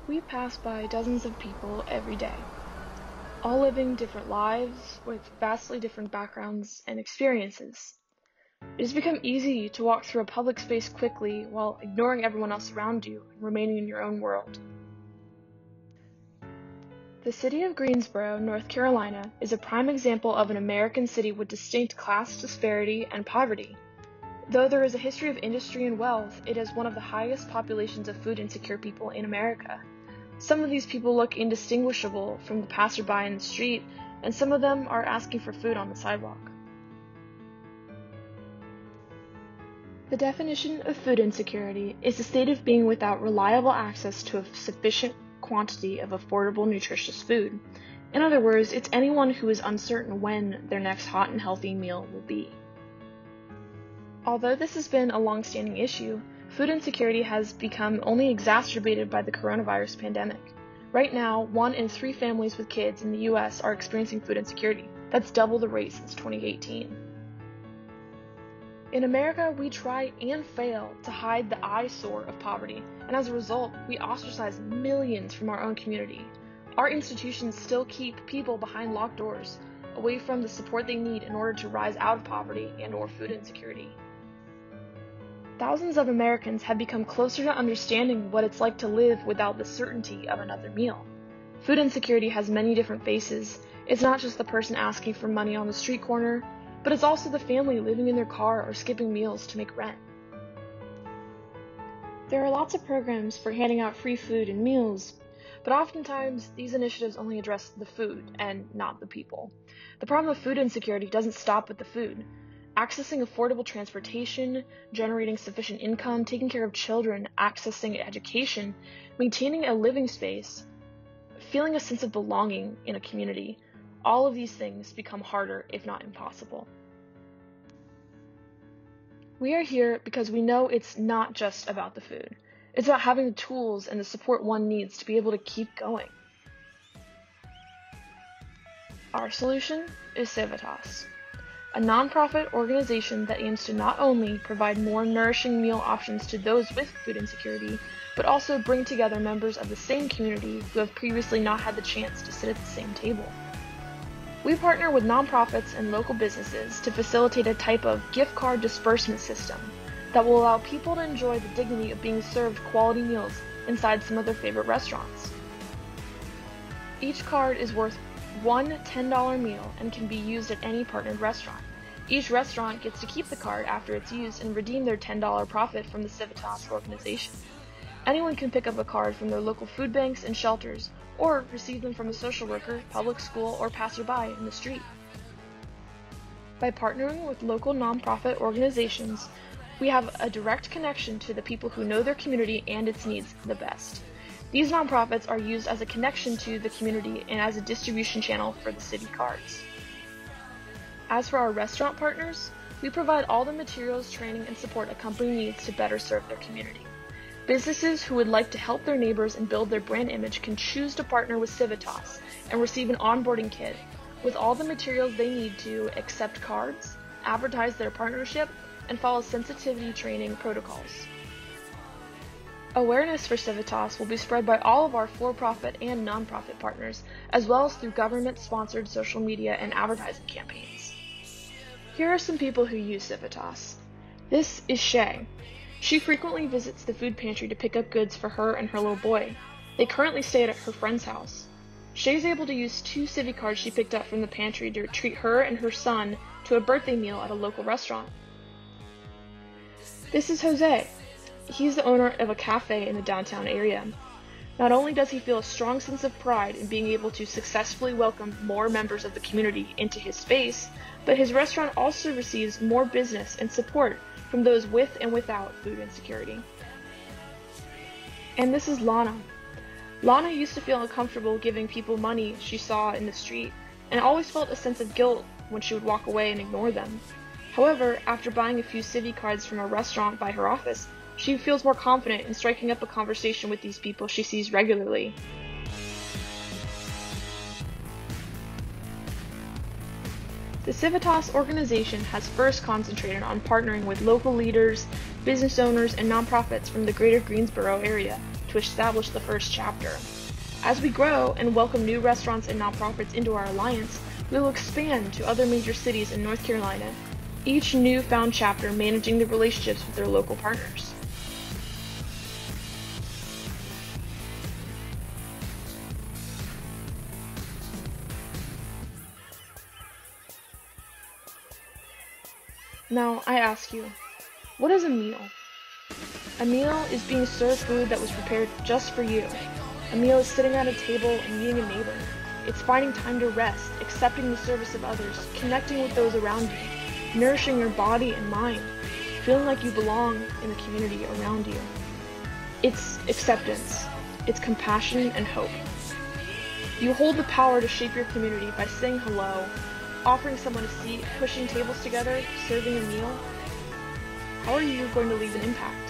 We pass by dozens of people every day, all living different lives with vastly different backgrounds and experiences. It has become easy to walk through a public space quickly while ignoring everyone else around you and remaining in your own world. The city of Greensboro, North Carolina, is a prime example of an American city with distinct class disparity and poverty. Though there is a history of industry and wealth, it has one of the highest populations of food insecure people in America. Some of these people look indistinguishable from the passerby in the street, and some of them are asking for food on the sidewalk. The definition of food insecurity is the state of being without reliable access to a sufficient quantity of affordable, nutritious food. In other words, it's anyone who is uncertain when their next hot and healthy meal will be. Although this has been a long-standing issue, food insecurity has become only exacerbated by the coronavirus pandemic. Right now, 1 in 3 families with kids in the U.S. are experiencing food insecurity. That's double the rate since 2018. In America, we try and fail to hide the eyesore of poverty, and as a result, we ostracize millions from our own community. Our institutions still keep people behind locked doors, away from the support they need in order to rise out of poverty and/or food insecurity. Thousands of Americans have become closer to understanding what it's like to live without the certainty of another meal. Food insecurity has many different faces. It's not just the person asking for money on the street corner, but it's also the family living in their car or skipping meals to make rent. There are lots of programs for handing out free food and meals, but oftentimes these initiatives only address the food and not the people. The problem of food insecurity doesn't stop with the food. Accessing affordable transportation, generating sufficient income, taking care of children, accessing education, maintaining a living space, feeling a sense of belonging in a community, all of these things become harder, if not impossible. We are here because we know it's not just about the food. It's about having the tools and the support one needs to be able to keep going. Our solution is Civitas, a nonprofit organization that aims to not only provide more nourishing meal options to those with food insecurity, but also bring together members of the same community who have previously not had the chance to sit at the same table. We partner with nonprofits and local businesses to facilitate a type of gift card disbursement system that will allow people to enjoy the dignity of being served quality meals inside some of their favorite restaurants. Each card is worth one $10 meal and can be used at any partnered restaurant. Each restaurant gets to keep the card after it's used and redeem their $10 profit from the Civitas organization. Anyone can pick up a card from their local food banks and shelters, or receive them from a social worker, public school, or passerby in the street. By partnering with local nonprofit organizations, we have a direct connection to the people who know their community and its needs the best. These nonprofits are used as a connection to the community and as a distribution channel for the city cards. As for our restaurant partners, we provide all the materials, training, and support a company needs to better serve their community. Businesses who would like to help their neighbors and build their brand image can choose to partner with Civitas and receive an onboarding kit with all the materials they need to accept cards, advertise their partnership, and follow sensitivity training protocols. Awareness for Civitas will be spread by all of our for-profit and nonprofit partners, as well as through government-sponsored social media and advertising campaigns. Here are some people who use Civitas. This is Shay. She frequently visits the food pantry to pick up goods for her and her little boy. They currently stay at her friend's house. Shay's able to use 2 Civi cards she picked up from the pantry to treat her and her son to a birthday meal at a local restaurant. This is Jose. He's the owner of a cafe in the downtown area. Not only does he feel a strong sense of pride in being able to successfully welcome more members of the community into his space, but his restaurant also receives more business and support from those with and without food insecurity. And this is Lana. Lana used to feel uncomfortable giving people money she saw in the street, and always felt a sense of guilt when she would walk away and ignore them. However, after buying a few Civi cards from a restaurant by her office, she feels more confident in striking up a conversation with these people she sees regularly. The Civitas organization has first concentrated on partnering with local leaders, business owners, and nonprofits from the greater Greensboro area to establish the first chapter. As we grow and welcome new restaurants and nonprofits into our alliance, we will expand to other major cities in North Carolina, each newfound chapter managing the relationships with their local partners. Now, I ask you, what is a meal? A meal is being served food that was prepared just for you. A meal is sitting at a table and meeting a neighbor. It's finding time to rest, accepting the service of others, connecting with those around you, nourishing your body and mind, feeling like you belong in the community around you. It's acceptance. It's compassion and hope. You hold the power to shape your community by saying hello, offering someone a seat, pushing tables together, serving a meal. How are you going to leave an impact?